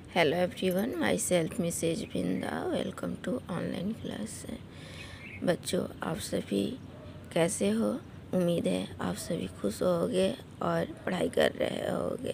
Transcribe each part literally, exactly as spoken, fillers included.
Hello everyone, my self Mrs Binda. Welcome to online class. बच्चों, आप सभी कैसे हो? उम्मीद है आप सभी खुश होगे और पढ़ाई कर रहे होगे।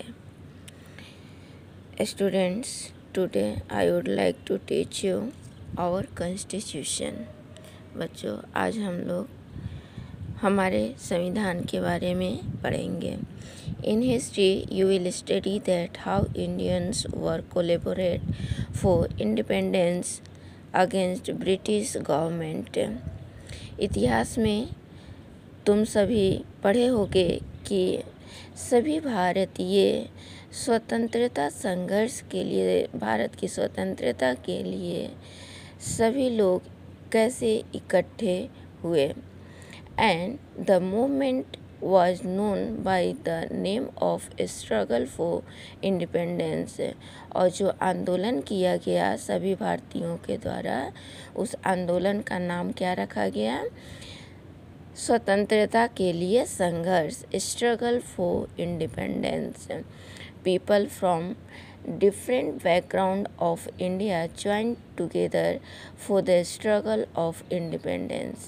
Students, today I would like to teach you our constitution. बच्चों, आज हम लोग हमारे संविधान के बारे में पढ़ेंगे। In history, you will study that how Indians were collaborate for independence against British government. इतिहास में तुम सभी पढ़े होगे कि सभी भारतीय स्वतंत्रता संघर्ष के लिए, भारत की स्वतंत्रता के लिए सभी लोग कैसे इकट्ठे हुए। And the movement was known by the name of struggle for independence। और जो आंदोलन किया गया सभी भारतीयों के द्वारा, उस आंदोलन का नाम क्या रखा गया? स्वतंत्रता के लिए संघर्ष, struggle for independence. People from different background of India joined together for the struggle of independence।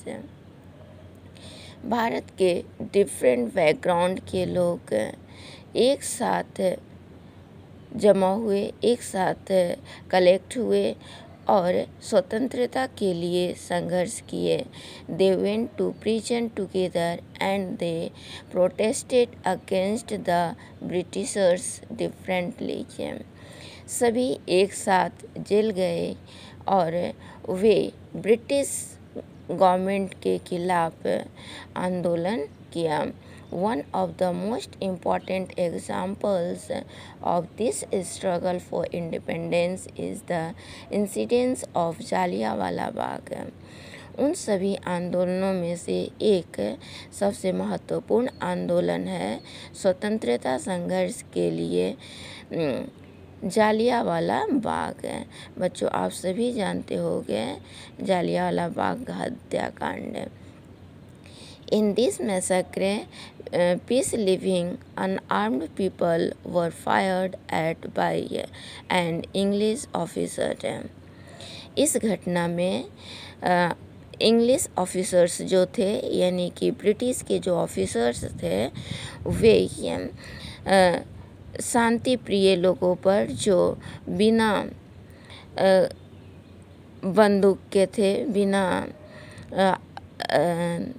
भारत के डिफरेंट बैकग्राउंड के लोग एक साथ जमा हुए, एक साथ कलेक्ट हुए और स्वतंत्रता के लिए संघर्ष किए। They went to prison together and they protested against the Britishers differently. सभी एक साथ जेल गए और वे ब्रिटिश गवर्नमेंट के खिलाफ आंदोलन किया। One of the most important examples of this struggle for independence is the incidents of Jallianwala Bagh. उन सभी आंदोलनों में से एक सबसे महत्वपूर्ण आंदोलन है स्वतंत्रता संघर्ष के लिए जालियांवाला बाग। बच्चों, आप सभी जानते होंगे जालियांवाला बाग हत्याकांड। In this massacre, uh, peace-loving unarmed people were fired at by an English officer। इस घटना में इंग्लिश uh, ऑफिसर्स जो थे, यानी कि ब्रिटिश के जो ऑफिसर्स थे, वे uh, शांति प्रिय लोगों पर जो बिना uh, बंदूक के थे, बिना uh, uh,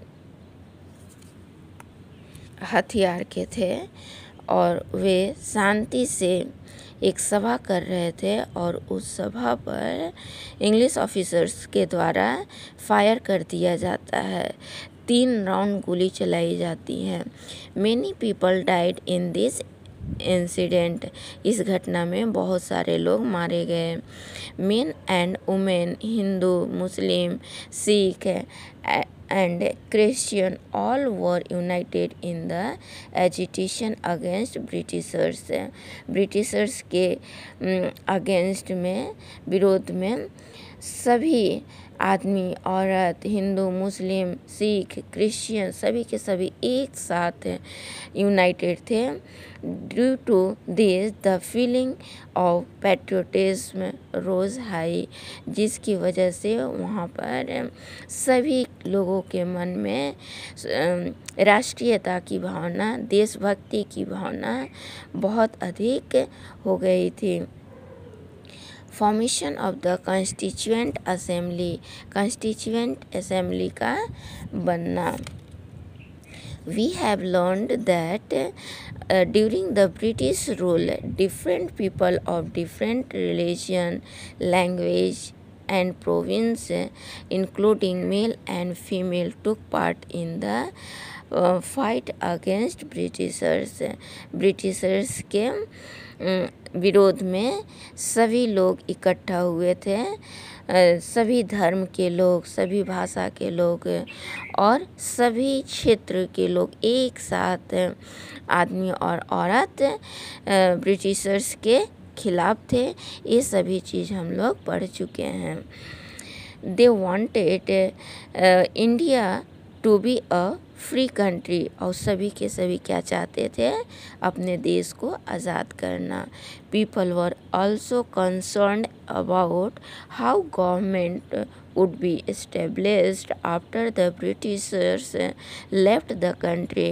हथियार के थे, और वे शांति से एक सभा कर रहे थे और उस सभा पर इंग्लिश ऑफिसर्स के द्वारा फायर कर दिया जाता है। तीन राउंड गोली चलाई जाती है। Many people died in this incident. इस घटना में बहुत सारे लोग मारे गए। Men and women, Hindu, Muslim, Sikh and Christian all were united in the agitation against Britishers। Britishers के अगेंस्ट में, विरोध में सभी आदमी, औरत, हिंदू, मुस्लिम, सिख, क्रिश्चियन सभी के सभी एक साथ यूनाइटेड थे। Due to this the feeling of patriotism rose high, जिसकी वजह से वहाँ पर सभी लोगों के मन में राष्ट्रीयता की भावना, देशभक्ति की भावना बहुत अधिक हो गई थी। Formation of the constituent assembly, constituent assembly का बनना। We have learned that uh, during the British rule, different people of different religion, language and province, including male and female, took part in the uh, fight against Britishers। Britishers के विरोध में सभी लोग इकट्ठा हुए थे। सभी धर्म के लोग, सभी भाषा के लोग और सभी क्षेत्र के लोग एक साथ, आदमी और औरत, ब्रिटिशर्स के खिलाफ थे। ये सभी चीज़ हम लोग पढ़ चुके हैं। They wanted India to be a free country, और सभी के सभी क्या चाहते थे, अपने देश को आज़ाद करना। People were also concerned about how government would be established after the Britishers left the country.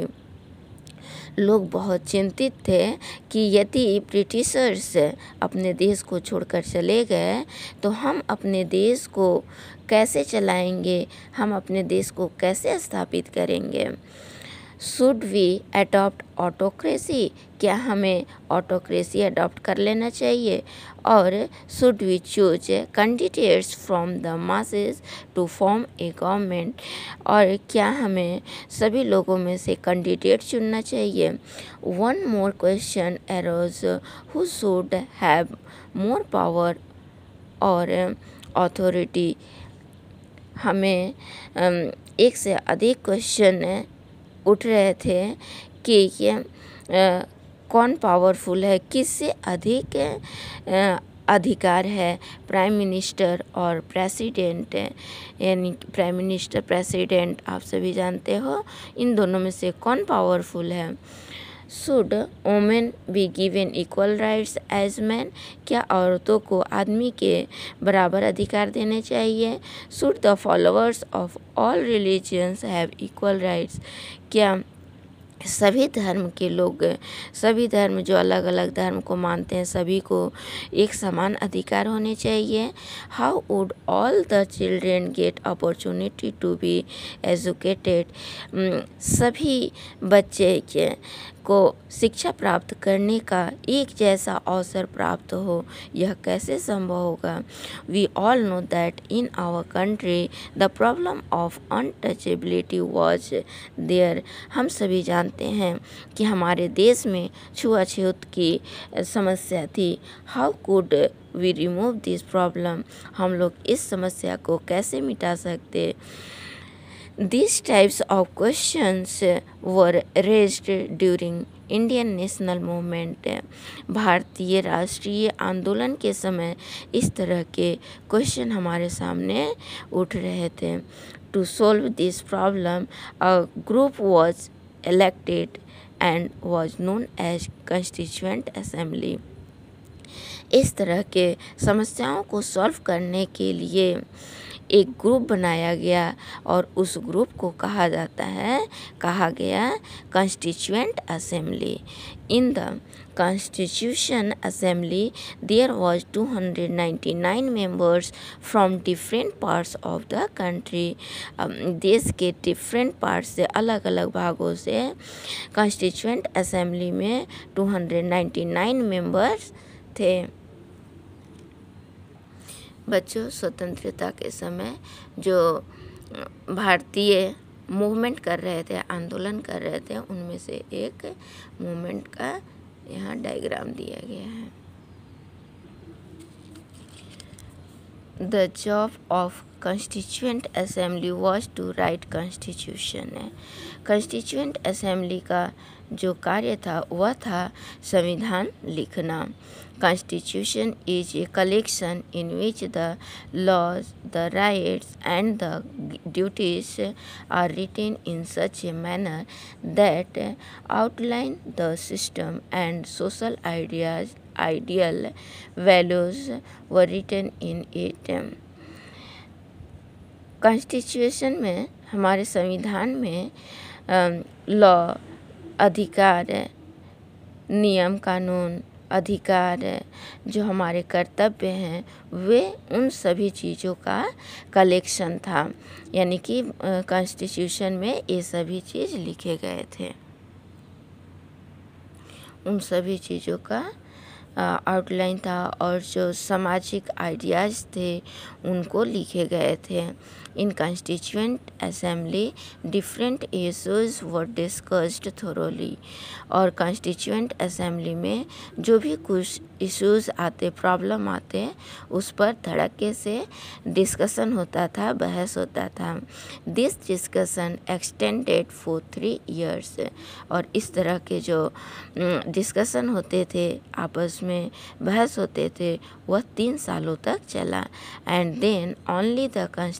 लोग बहुत चिंतित थे कि यदि ब्रिटिशर्स अपने देश को छोड़कर चले गए तो हम अपने देश को कैसे चलाएंगे, हम अपने देश को कैसे स्थापित करेंगे। शुड वी अडॉप्ट ऑटोक्रेसी, क्या हमें ऑटोक्रेसी अडॉप्ट कर लेना चाहिए। और should we choose candidates from the masses to form a government, और क्या हमें सभी लोगों में से कैंडिडेट चुनना चाहिए। One more question arose, who should have more power और अथॉरिटी। हमें एक से अधिक क्वेश्चन उठ रहे थे कि ये कौन पावरफुल है, किससे अधिक आ, अधिकार है, प्राइम मिनिस्टर और प्रेसिडेंट। यानी प्राइम मिनिस्टर प्रेसिडेंट आप सभी जानते हो, इन दोनों में से कौन पावरफुल है। Should women be given equal rights as man, क्या औरतों को आदमी के बराबर अधिकार देने चाहिए। Should the followers of all religions have equal rights, क्या सभी धर्म के लोग, सभी धर्म जो अलग अलग धर्म को मानते हैं, सभी को एक समान अधिकार होने चाहिए। How would all the children get opportunity to be educated, सभी बच्चे के को शिक्षा प्राप्त करने का एक जैसा अवसर प्राप्त हो, यह कैसे संभव होगा। We all know that in our country the problem of untouchability was there, हम सभी जानते हैं कि हमारे देश में छुआछूत की समस्या थी। How could we remove this problem, हम लोग इस समस्या को कैसे मिटा सकते। These types of questions were raised during Indian national movement, भारतीय राष्ट्रीय आंदोलन के समय इस तरह के क्वेश्चन हमारे सामने उठ रहे थे। To solve this problem a group was elected and was known as constituent assembly. इस तरह के समस्याओं को सॉल्व करने के लिए एक ग्रुप बनाया गया और उस ग्रुप को कहा जाता है कहा गया constituent assembly. In the constitution assembly there was two hundred ninety nine members from different parts of the country, देश के डिफरेंट पार्ट्स से, अलग अलग भागों से कॉन्स्टिट्यूएंट असेंबली में two hundred ninety nine members थे। बच्चों, स्वतंत्रता के समय जो भारतीय मूवमेंट कर रहे थे, आंदोलन कर रहे थे, उनमें से एक मूवमेंट का यहाँ डायग्राम दिया गया है। The job of constituent assembly was to write constitution है। कॉन्स्टिट्यूएंट असेंबली का जो कार्य था वह था संविधान लिखना। Constitution is a collection in which the laws, the rights and the duties are written in such a manner that outline the system and social ideas, ideal values were written in it. Constitution में, हमारे संविधान में law, अधिकार, नियम कानून, अधिकार, जो हमारे कर्तव्य हैं, वे उन सभी चीज़ों का कलेक्शन था। यानी कि कॉन्स्टिट्यूशन में ये सभी चीज़ लिखे गए थे। उन सभी चीज़ों का आउटलाइन था और जो सामाजिक आइडियाज़ थे उनको लिखे गए थे। In constituent assembly different issues were discussed thoroughly, और कॉन्स्टिट्यूएंट असेंबली में जो भी कुछ इश्यूज आते, प्रॉब्लम आते, उस पर धड़के से डिस्कशन होता था, बहस होता था। This discussion extended for three years, और इस तरह के जो डिस्कशन होते थे, आपस में बहस होते थे, वह तीन सालों तक चला। And then only the constitution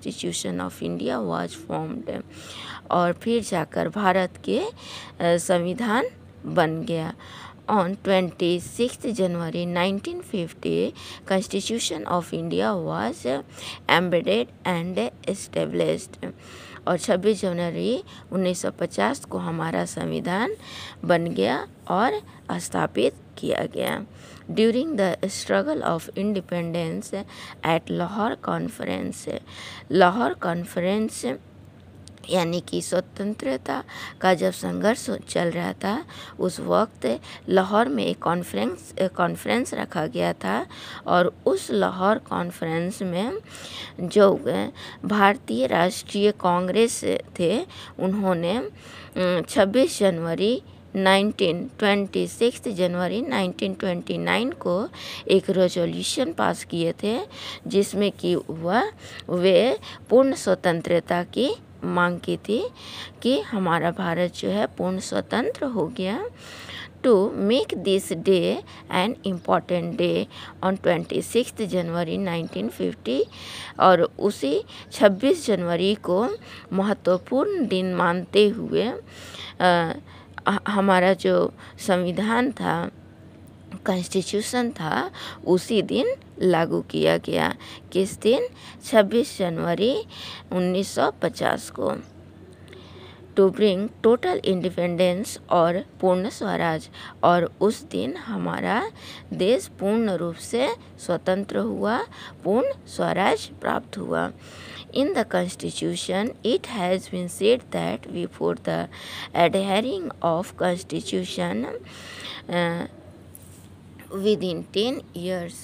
constitution of India was formed, और फिर जाकर भारत के संविधान बन गया। On twenty-sixth January nineteen fifty, Constitution of India was embedded and established, और छब्बीस जनवरी उन्नीस सौ पचास को हमारा संविधान बन गया और स्थापित किया गया। During the struggle of independence at Lahore conference, Lahore conference यानी कि स्वतंत्रता का जब संघर्ष चल रहा था, उस वक्त लाहौर में एक कॉन्फ्रेंस कॉन्फ्रेंस रखा गया था, और उस लाहौर कॉन्फ्रेंस में जो भारतीय राष्ट्रीय कांग्रेस थे, उन्होंने छब्बीस जनवरी नाइनटीन ट्वेंटी सिक्स जनवरी नाइनटीन ट्वेंटी नाइन को एक रेजोल्यूशन पास किए थे, जिसमें कि वह वे पूर्ण स्वतंत्रता की मांग की थी कि हमारा भारत जो है पूर्ण स्वतंत्र हो गया। To make this day an important day on twenty six January nineteen fifty, और उसी छब्बीस जनवरी को महत्वपूर्ण दिन मानते हुए आ, हमारा जो संविधान था, कॉन्स्टिट्यूशन था, उसी दिन लागू किया गया। किस दिन? छब्बीस जनवरी उन्नीस सौ पचास को। टू ब्रिंग टोटल इंडिपेंडेंस और पूर्ण स्वराज, और उस दिन हमारा देश पूर्ण रूप से स्वतंत्र हुआ, पूर्ण स्वराज प्राप्त हुआ। In the Constitution, it has been said that before the adhering of Constitution uh, within ten years,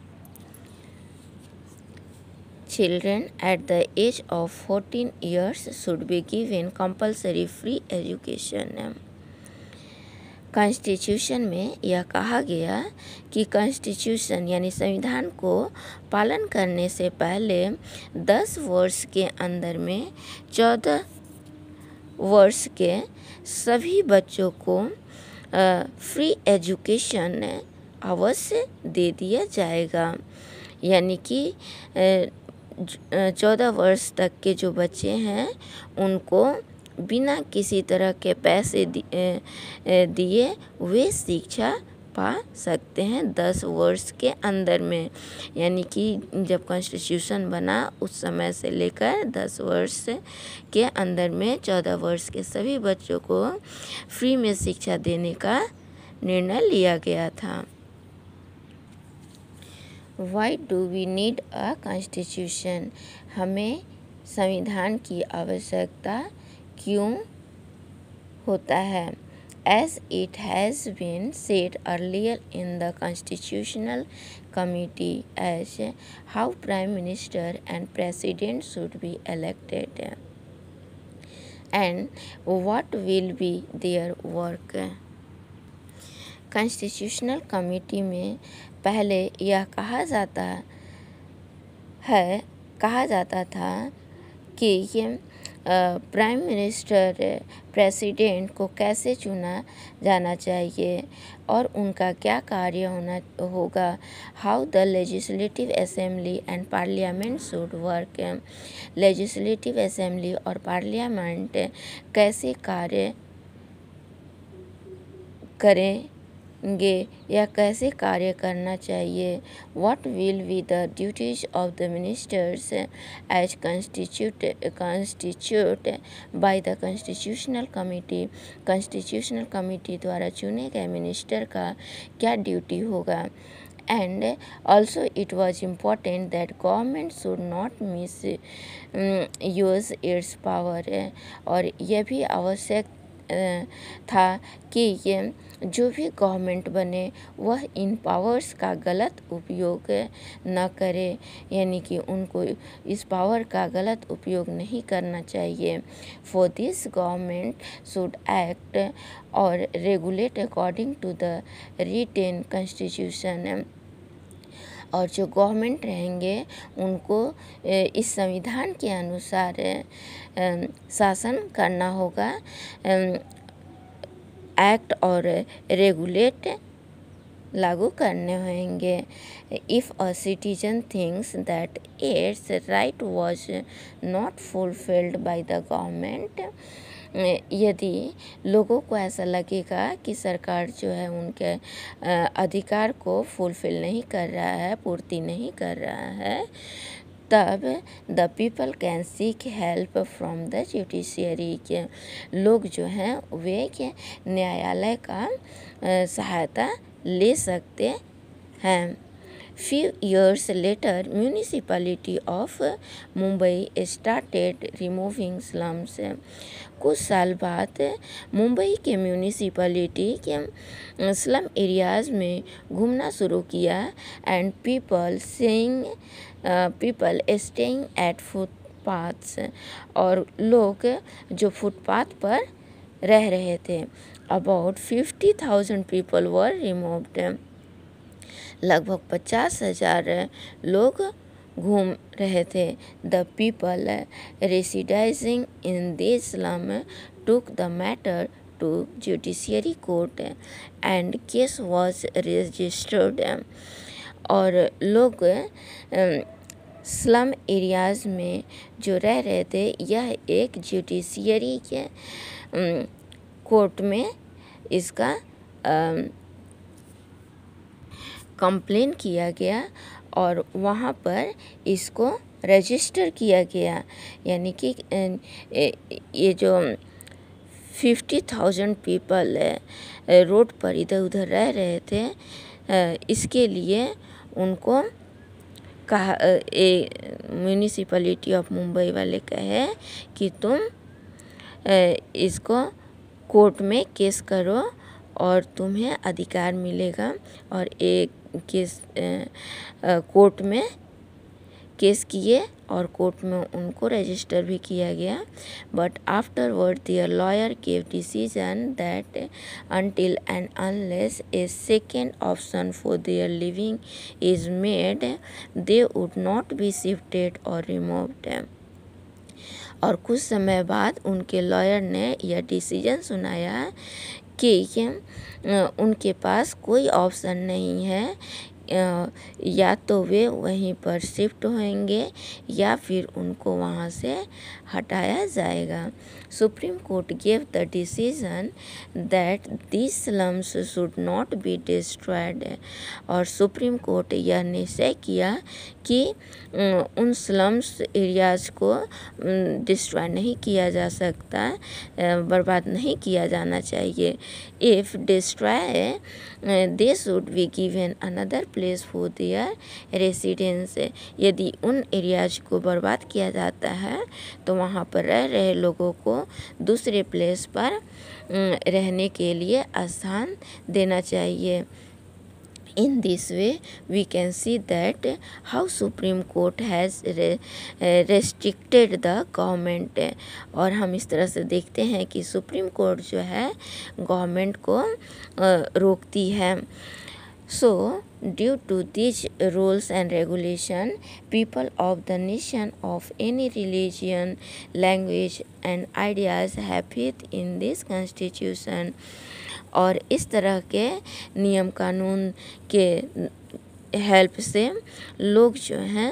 children at the age of fourteen years should be given compulsory free education. Constitution में यह कहा गया कि constitution यानी संविधान को पालन करने से पहले दस वर्ष के अंदर में चौदह वर्ष के सभी बच्चों को फ्री एजुकेशन अवश्य दे दिया जाएगा। यानी कि चौदह वर्ष तक के जो बच्चे हैं, उनको बिना किसी तरह के पैसे दिए वे शिक्षा पा सकते हैं दस वर्ष के अंदर में। यानी कि जब कॉन्स्टिट्यूशन बना उस समय से लेकर दस वर्ष के अंदर में चौदह वर्ष के सभी बच्चों को फ्री में शिक्षा देने का निर्णय लिया गया था। Why do we need a constitution? हमें संविधान की आवश्यकता क्यों होता है? As it has been said earlier in the Constitutional Committee as how Prime Minister and President should be elected and what will be their work. Constitutional Committee में पहले यह कहा जाता है कहा जाता था कि ये प्राइम मिनिस्टर प्रेसिडेंट को कैसे चुना जाना चाहिए और उनका क्या कार्य होना होगा। How the legislative assembly and parliament should work. Legislative assembly और पार्लियामेंट कैसे कार्य करेंगे या कैसे कार्य करना चाहिए। What will be the duties of the ministers as constitute constitute by the constitutional committee. Constitutional committee द्वारा चुने गए मिनिस्टर का क्या ड्यूटी होगा। And also it was important that government should not misuse its power. और यह भी आवश्यक था कि ये जो भी गवर्नमेंट बने वह इन पावर्स का गलत उपयोग न करे, यानी कि उनको इस पावर का गलत उपयोग नहीं करना चाहिए। For this government should act और regulate according to the written constitution. और जो गवर्नमेंट रहेंगे उनको इस संविधान के अनुसार शासन करना होगा। एक्ट और रेगुलेट लागू करने होंगे। If a citizen thinks that its right was not fulfilled by the government, यदि लोगों को ऐसा लगेगा कि सरकार जो है उनके अधिकार को फुलफिल नहीं कर रहा है, पूर्ति नहीं कर रहा है, तब the people can seek help from the judiciary के लोग जो हैं वे के न्यायालय का सहायता ले सकते हैं। Few years later, municipality of Mumbai started removing slums. कुछ साल बाद मुंबई के म्यूनिसिपैलिटी के स्लम एरियाज़ में घूमना शुरू किया and people saying people staying at footpaths, और लोग जो फुटपाथ पर रह रहे थे। About fifty thousand people were removed. लगभग पचास हजार लोग घूम रहे थे। The people residing in this slum took the matter to judiciary court and case was registered. और लोग स्लम एरियाज़ में जो रह रहे थे, यह एक जुडिशियरी के कोर्ट में इसका कंप्लेन किया गया और वहाँ पर इसको रजिस्टर किया गया। यानी कि ये जो फिफ्टी थाउजेंड पीपल रोड पर इधर उधर रह रहे थे, इसके लिए उनको कहा, म्यूनिसिपैलिटी ऑफ मुंबई वाले कहे कि तुम इसको कोर्ट में केस करो और तुम्हें अधिकार मिलेगा। और एक केस कोर्ट में केस किए और कोर्ट में उनको रजिस्टर भी किया गया। But afterward their lawyer give decision that until and unless a second option for their living is made they would not be shifted और रिमूव्ड। और कुछ समय बाद उनके लॉयर ने यह डिसीजन सुनाया कि उनके पास कोई ऑप्शन नहीं है, या तो वे वहीं पर शिफ्ट होंगे या फिर उनको वहाँ से हटाया जाएगा। Supreme court gave the decision that this slums should not be destroyed. और सुप्रीम कोर्ट यह निश्चय किया कि उन स्लम्स एरियाज़ को डिस्ट्रॉय नहीं किया जा सकता, बर्बाद नहीं किया जाना चाहिए। If destroy they should be given another place for their residence. यदि उन एरियाज को बर्बाद किया जाता है तो वहाँ पर रह रहे लोगों को दूसरे प्लेस पर रहने के लिए स्थान देना चाहिए। In this way, we can see that how Supreme Court has restricted the government। और हम इस तरह से देखते हैं कि सुप्रीम कोर्ट जो है गवर्नमेंट को रोकती है। So, due to these rules and regulation, people of the nation of any religion, language and ideas have faith in this constitution। और इस तरह के नियम कानून के हेल्प से लोग जो हैं,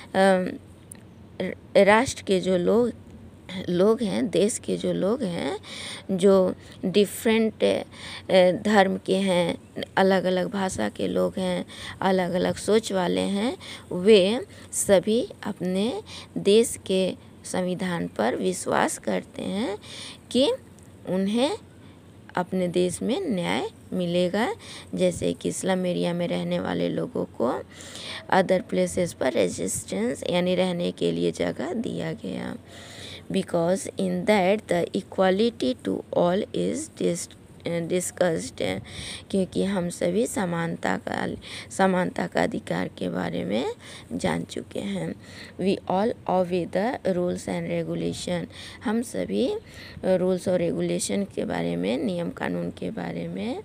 राष्ट्र के जो लोग लोग हैं, देश के जो लोग हैं, जो डिफरेंट धर्म के हैं, अलग अलग भाषा के लोग हैं, अलग अलग सोच वाले हैं, वे सभी अपने देश के संविधान पर विश्वास करते हैं कि उन्हें अपने देश में न्याय मिलेगा। जैसे कि स्लम एरिया में रहने वाले लोगों को अदर प्लेसेस पर रेजिस्टेंस यानी रहने के लिए जगह दिया गया। Because in that the equality to all is discussed. क्योंकि हम सभी समानता का समानता का अधिकार के बारे में जान चुके हैं। We all obey the rules and regulation. हम सभी रूल्स और रेगुलेशन के बारे में, नियम कानून के बारे में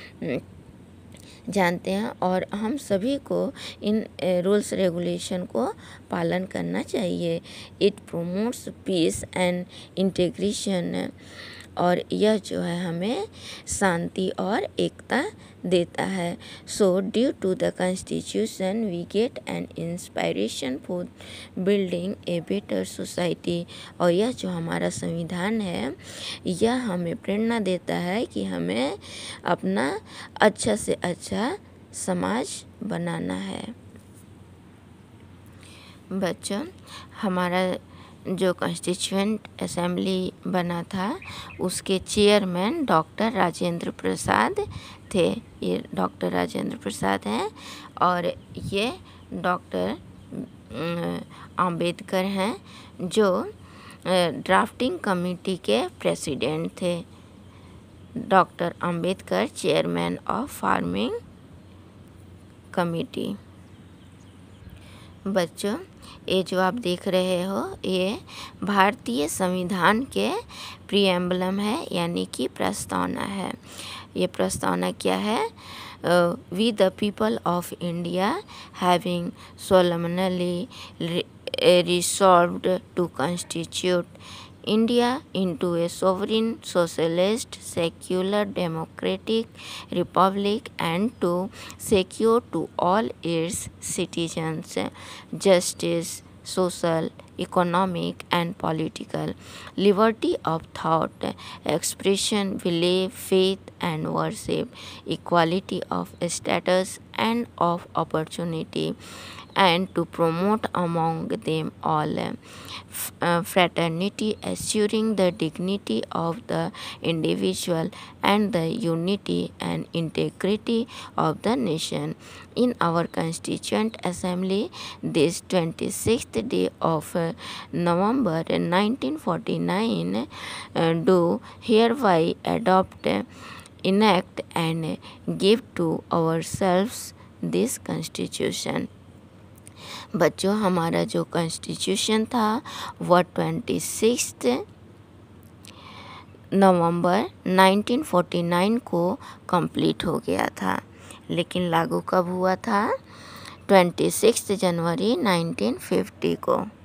जानते हैं और हम सभी को इन रूल्स रेगुलेशन को पालन करना चाहिए। It promotes peace and integration. और यह जो है हमें शांति और एकता देता है। So due to the constitution we get an inspiration for building a better society. और यह जो हमारा संविधान है यह हमें प्रेरणा देता है कि हमें अपना अच्छा से अच्छा समाज बनाना है। बच्चों, हमारा जो कॉन्स्टिट्यूएंट असेंबली बना था उसके चेयरमैन डॉक्टर राजेंद्र प्रसाद थे। ये डॉक्टर राजेंद्र प्रसाद हैं और ये डॉक्टर अंबेडकर हैं जो ड्राफ्टिंग कमेटी के प्रेसिडेंट थे। Doctor Ambedkar chairman of farming committee. बच्चों, ये जो आप देख रहे हो ये भारतीय संविधान के प्रीएम्बलम है, यानी कि प्रस्तावना है। ये प्रस्तावना क्या है? We the people of India having solemnly resolved to constitute India into a sovereign, socialist, secular, democratic republic and to secure to all its citizens justice, social, economic and political liberty of thought, expression, belief, faith and worship, equality of status and of opportunity, and to promote among them all uh, fraternity, assuring the dignity of the individual and the unity and integrity of the nation. In our Constituent Assembly, this twenty-sixth day of uh, November nineteen forty-nine, uh, do hereby adopt, uh, enact and give to ourselves this Constitution. बच्चों, हमारा जो constitution था वह twenty sixth November nineteen forty nine को complete हो गया था, लेकिन लागू कब हुआ था? Twenty sixth January nineteen fifty को।